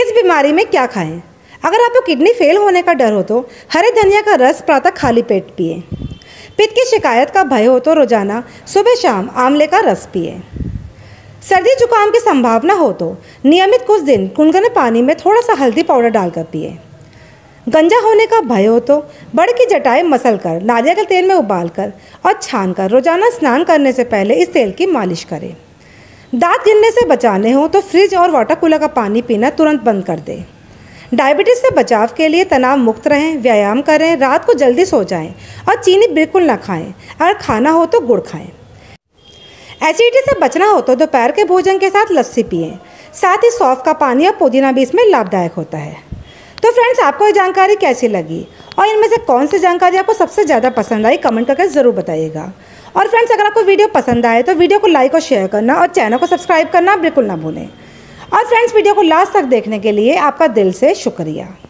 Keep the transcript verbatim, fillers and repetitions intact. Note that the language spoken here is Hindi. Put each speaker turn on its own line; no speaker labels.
किस बीमारी में क्या खाएं? अगर आपको किडनी फेल होने का डर हो तो हरे धनिया का रस प्रातः खाली पेट पिए। पित्त की शिकायत का भय हो तो रोजाना सुबह शाम आंवले का रस पिए। सर्दी जुकाम की संभावना हो तो नियमित कुछ दिन गुनगुने पानी में थोड़ा सा हल्दी पाउडर डालकर पिए। गंजा होने का भय हो तो बड़ की जटाई मसल कर नारियल के तेल में उबालकर और छानकर रोजाना स्नान करने से पहले इस तेल की मालिश करें। दांत गिरने से बचाने हो तो फ्रिज और वाटर कूलर का पानी पीना तुरंत बंद कर दें। डायबिटीज़ से बचाव के लिए तनाव मुक्त रहें, व्यायाम करें, रात को जल्दी सो जाएं और चीनी बिल्कुल ना खाएं। अगर खाना हो तो गुड़ खाएं। एसिडिटी से बचना हो तो दोपहर के भोजन के साथ लस्सी पिएं। साथ ही सौंफ का पानी और पुदीना भी इसमें लाभदायक होता है। तो फ्रेंड्स, आपको ये जानकारी कैसी लगी और इनमें से कौन सी जानकारी आपको सबसे ज़्यादा पसंद आई, कमेंट करके ज़रूर बताइएगा। और फ्रेंड्स, अगर आपको वीडियो पसंद आए तो वीडियो को लाइक और शेयर करना और चैनल को सब्सक्राइब करना बिल्कुल ना भूलें। और फ्रेंड्स, वीडियो को लास्ट तक देखने के लिए आपका दिल से शुक्रिया।